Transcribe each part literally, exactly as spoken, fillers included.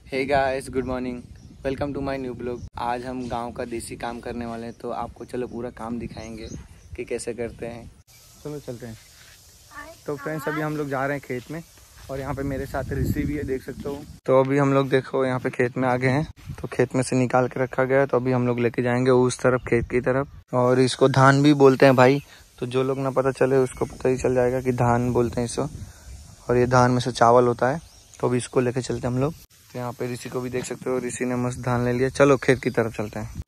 Hey guys, good morning, welcome to my new blog. आज हम गांव का देसी काम करने वाले हैं, तो आपको चलो पूरा काम दिखाएंगे कि कैसे करते हैं। चलो चलते हैं। तो फ्रेंड्स, अभी हम लोग जा रहे हैं खेत में और यहाँ पे मेरे साथ ऋषि भी है, देख सकते हो। तो अभी हम लोग देखो यहाँ पे खेत में आ गए हैं। तो खेत में से निकाल के रखा गया है, तो अभी हम लोग लेके जाएंगे उस तरफ, खेत की तरफ। और इसको धान भी बोलते हैं भाई, तो जो लोग ना पता चले उसको पता ही चल जाएगा कि धान बोलते हैं इसको। और ये धान में से चावल होता है, तो अभी इसको लेके चलते हैं हम लोग। तो यहाँ पे ऋषि को भी देख सकते हो, ऋषि ने मस्त धान ले लिया। चलो खेत की तरफ चलते हैं।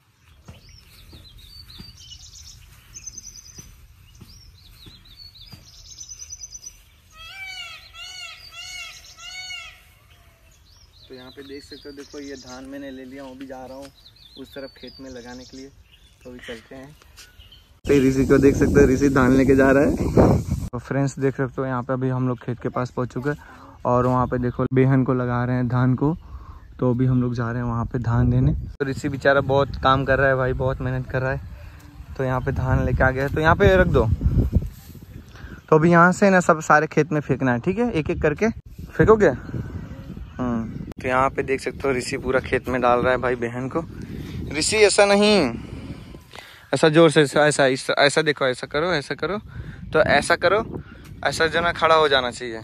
तो यहाँ पे देख सकते हो, देखो ये धान मैंने ले लिया, वो भी जा रहा हूँ उस तरफ खेत में लगाने के लिए। तो अभी चलते हैं। तो ऋषि को देख सकते हो, ऋषि धान लेके जा रहा है। तो फ्रेंड्स देख सकते हो, यहाँ पे अभी हम लोग खेत के पास पहुँच चुके हैं और वहाँ पे देखो बेहन को लगा रहे हैं धान को। तो अभी हम लोग जा रहे हैं वहाँ पे धान देने। तो ऋषि बेचारा बहुत काम कर रहा है भाई, बहुत मेहनत कर रहा है। तो यहाँ पे धान लेके आ गया है, तो यहाँ पे रख दो। तो अभी यहाँ से ना सब सारे खेत में फेंकना है, ठीक है? एक एक करके फेंकोगे। हम्म तो यहाँ पे देख सकते हो, ऋषि पूरा खेत में डाल रहा है भाई बेहन को। ऋषि ऐसा नहीं, ऐसा जोर से, ऐसा ऐसा ऐसा देखो, ऐसा करो, ऐसा करो, तो ऐसा करो, ऐसा जो ना खड़ा हो जाना चाहिए।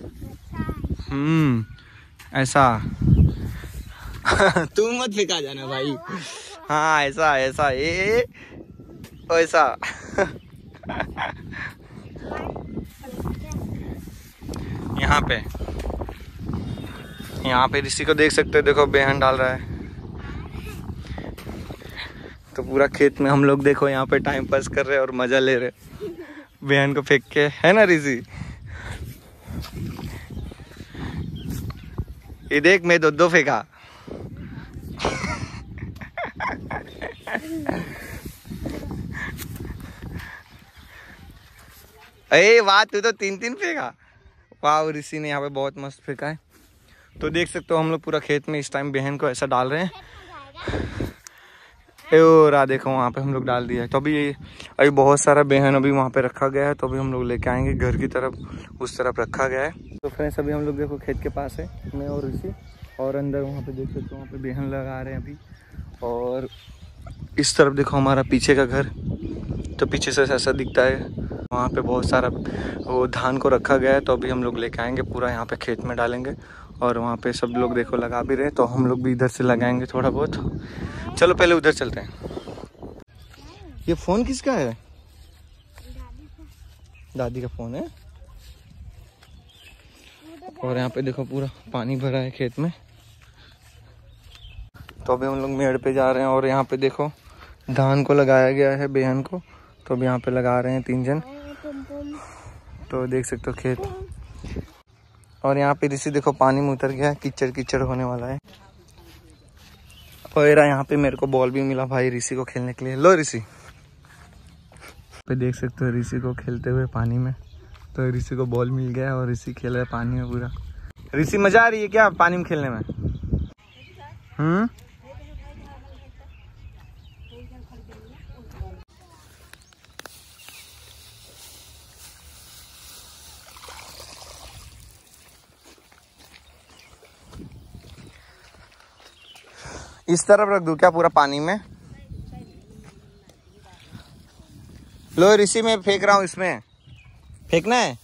हम्म ऐसा तू मत फेंका जाना भाई। हाँ ऐसा ऐसा ये ऐसा। यहाँ पे यहाँ पे ऋषि को देख सकते हो, देखो बेहन डाल रहा है। तो पूरा खेत में हम लोग देखो यहाँ पे टाइम पास कर रहे हैं और मजा ले रहे बेहन को फेंक के, है ना ऋषि? ये देख, मैं दो दो फेंका। अरे वाह, तू तो तीन तीन फेंका। वाह, ऋषि ने यहाँ पे बहुत मस्त फेंका है। तो देख सकते हो, हम लोग पूरा खेत में इस टाइम बेहन को ऐसा डाल रहे हैं। और आ देखो, वहाँ पे हम लोग डाल दिया है। तो अभी अभी बहुत सारा बेहन अभी वहाँ पे रखा गया है, तो अभी हम लोग लेके आएंगे घर की तरफ, उस तरफ रखा गया है। तो फ्रेंड्स, अभी हम लोग देखो खेत के पास है, मैं और ऋषि, और अंदर वहाँ पे देख सकते हो, वहाँ पे बेहन लगा रहे हैं अभी। और इस तरफ देखो हमारा पीछे का घर, तो पीछे से ऐसा दिखता है। वहाँ पे बहुत सारा वो धान को रखा गया है, तो अभी हम लोग लेके आएंगे, पूरा यहाँ पे खेत में डालेंगे। और वहाँ पे सब लोग देखो लगा भी रहे, तो हम लोग भी इधर से लगाएंगे थोड़ा बहुत। चलो पहले उधर चलते हैं। ये फोन किसका है? दादी का फोन है। और यहाँ पे देखो पूरा पानी भरा है खेत में। तो अभी हम लोग मेड़ पे जा रहे हैं और यहाँ पे देखो धान को लगाया गया है, बेहन को। तो अभी यहाँ पे लगा रहे हैं तीन जन। तो देख सकते हो खेत। और यहाँ पे ऋषि देखो पानी में उतर गया है, कीचड़ कीचड़ होने वाला है। और यहाँ पे मेरे को बॉल भी मिला भाई ऋषि को खेलने के लिए। लो ऋषि, पे देख सकते हो ऋषि को खेलते हुए पानी में। तो ऋषि को बॉल मिल गया और ऋषि खेल रहा है पानी में पूरा। ऋषि, मजा आ रही है क्या पानी में खेलने में? हम्म इस तरफ रख दूं क्या पूरा पानी में? लो ऋषि, मैं फेंक रहा हूँ, इसमें फेंकना है।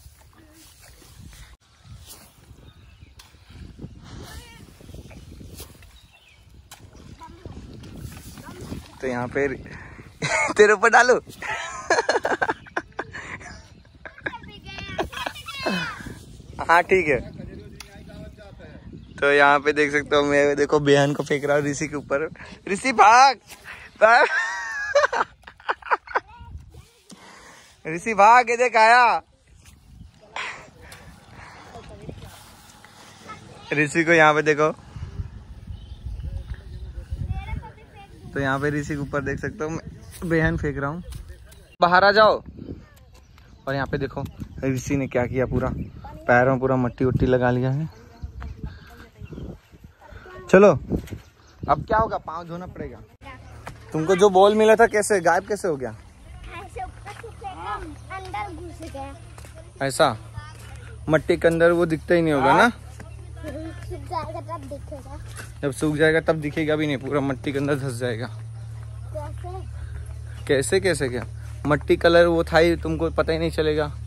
तो यहाँ पे तेरे ऊपर डालू। हाँ ठीक है। तो यहाँ पे देख सकते हो, मैं देखो बेहन को फेंक रहा हूँ ऋषि के ऊपर। ऋषि भाग, भाग। ऋषि भाग, ये देख आया। ऋषि को यहाँ पे देखो। तो यहाँ पे ऋषि के ऊपर देख सकते हो, मैं बेहन फेंक रहा हूँ। बाहर आ जाओ। और यहाँ पे देखो ऋषि ने क्या किया, पूरा पैरों में पूरा मट्टी उट्टी लगा लिया है। चलो अब क्या होगा, पाँव धोना पड़ेगा। तुमको जो बॉल मिला था कैसे गायब कैसे हो गया? अंदर घुस गया। ऐसा मट्टी के अंदर वो दिखता ही नहीं होगा ना। जाएगा तब दिखेगा। जब सूख जाएगा तब दिखेगा भी नहीं, पूरा मट्टी के अंदर धंस जाएगा। कैसे कैसे कैसे क्या, मट्टी कलर वो था ही, तुमको पता ही नहीं चलेगा।